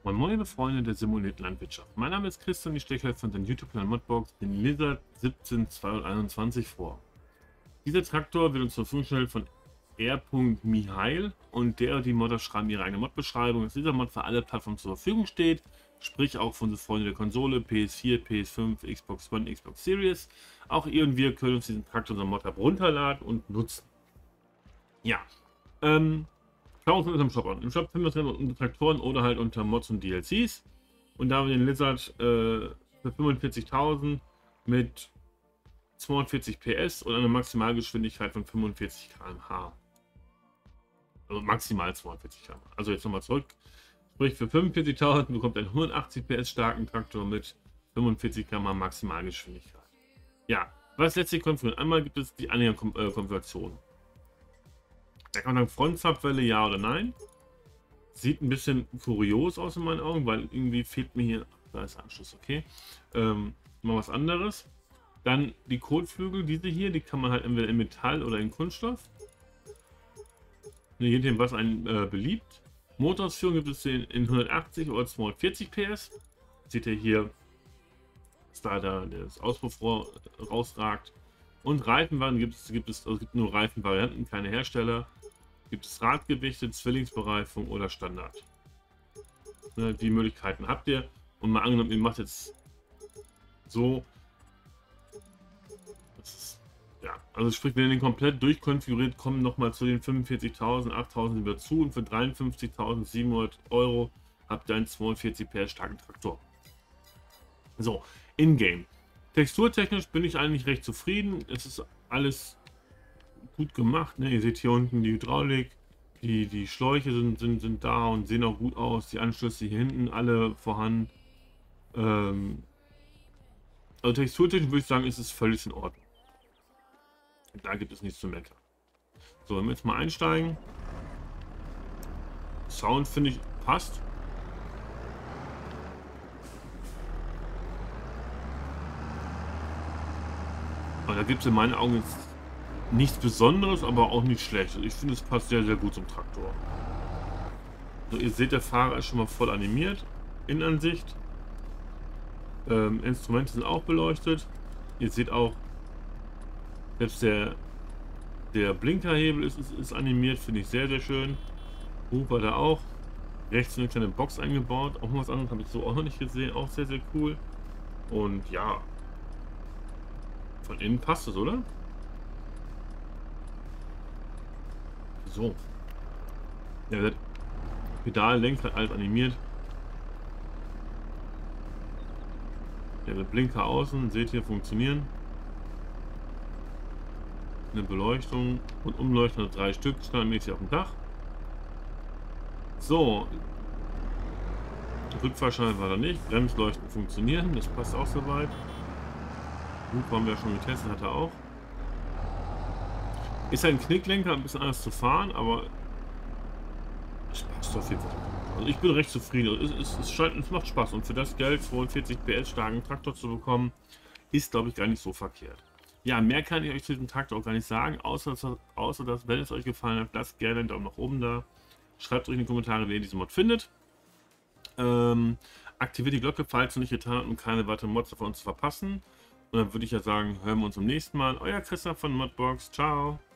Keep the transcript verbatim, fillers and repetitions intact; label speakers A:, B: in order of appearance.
A: Moin Moin, liebe Freunde der simulierten Landwirtschaft. Mein Name ist Christian, ich stelle euch von den YouTube-Kanal Modbox den Lizard siebzehn zweihunderteinundzwanzig vor. Dieser Traktor wird uns zur Verfügung gestellt von R. Mihail und der die Modder schreiben ihre eigene Mod-Beschreibung, dass dieser Mod für alle Plattformen zur Verfügung steht, sprich auch von den Freunden der Konsole, P S vier, P S fünf, Xbox One, Xbox Series. Auch ihr und wir können uns diesen Traktor unser Mod runterladen und nutzen. Ja, ähm... schauen wir uns unserem Shop an. Im Shop finden wir uns unter Traktoren oder halt unter Mods und D L Cs. Und da haben wir den Lizard äh, für fünfundvierzigtausend mit zweihundertvierzig P S und einer Maximalgeschwindigkeit von fünfundvierzig Kilometer pro Stunde. Also maximal zweihundertvierzig Kilometer pro Stunde. Also jetzt nochmal zurück. Sprich, für fünfundvierzigtausend bekommt ein hundertachtzig P S starken Traktor mit fünfundvierzig Kilometer pro Stunde Maximalgeschwindigkeit. Ja, was letztlich konfigurieren? Einmal gibt es die Anhängerkonfiguration. Da kann man sagen, Frontzapfwelle ja oder nein. Sieht ein bisschen kurios aus in meinen Augen, weil irgendwie fehlt mir hier, da ist Anschluss, okay. Ähm, mal was anderes. Dann die Kotflügel, diese hier, die kann man halt entweder in Metall oder in Kunststoff. Je nachdem, was einen äh, beliebt. Motorausführung gibt es in, in hundertachtzig oder zweihundertvierzig P S. Seht ihr hier, dass da der, das Auspuffrohr rausragt. Und Reifenvarianten gibt es, gibt es, also es gibt nur Reifenvarianten, keine Hersteller. Gibt es Radgewichte, Zwillingsbereifung oder Standard. Ne, die Möglichkeiten habt ihr. Und mal angenommen, ihr macht jetzt so. Das ist, ja, also sprich, wenn ihr den komplett durchkonfiguriert, kommen nochmal zu den fünfundvierzigtausend, achttausend wieder zu. Und für dreiundfünfzigtausendsiebenhundert Euro habt ihr einen zweihundertvierzig P S starken Traktor. So, in-game. Texturtechnisch bin ich eigentlich recht zufrieden. Es ist alles gut gemacht. Ne? Ihr seht hier unten die Hydraulik. Die, die Schläuche sind, sind, sind da und sehen auch gut aus. Die Anschlüsse hier hinten alle vorhanden. Ähm, also texturtechnisch würde ich sagen, ist es völlig in Ordnung. Da gibt es nichts zu meckern. So, wenn wir jetzt mal einsteigen. Sound finde ich passt. Aber da gibt es in meinen Augen jetzt nichts Besonderes, aber auch nicht schlecht. Ich finde, es passt sehr, sehr gut zum Traktor. So, ihr seht, der Fahrer ist schon mal voll animiert. Innenansicht. Ähm, Instrumente sind auch beleuchtet. Ihr seht auch, selbst der, der Blinkerhebel ist, ist, ist animiert. Finde ich sehr, sehr schön. Huber da auch. Rechts eine kleine Box eingebaut. Auch mal was anderes habe ich so auch noch nicht gesehen. Auch sehr, sehr cool. Und ja, von innen passt es, oder? So. Ja, das Pedal, Lenkrad, alles animiert. Ja, der Blinker außen, seht ihr, funktionieren. Eine Beleuchtung und Umleuchtung, drei Stück, standardmäßig auf dem Dach. So. Rückfahrschein war da nicht. Bremsleuchten funktionieren, das passt auch soweit. Hupe haben wir schon getestet, hat er auch. Ist ein Knicklenker, ein bisschen anders zu fahren, aber es passt auf jeden Fall. Also ich bin recht zufrieden. Es, es, es, scheint, es macht Spaß und für das Geld zweiundvierzig P S starken Traktor zu bekommen, ist, glaube ich, gar nicht so verkehrt. Ja, mehr kann ich euch zu diesem Traktor auch gar nicht sagen, außer, außer dass, wenn es euch gefallen hat, lasst gerne einen Daumen nach oben da. Schreibt euch in die Kommentare, wie ihr diesen Mod findet. Ähm, aktiviert die Glocke, falls ihr nicht getan habt, um keine weiteren Mods von uns zu verpassen. Und dann würde ich ja sagen, hören wir uns zum nächsten Mal. Euer Christian von Modbox. Ciao.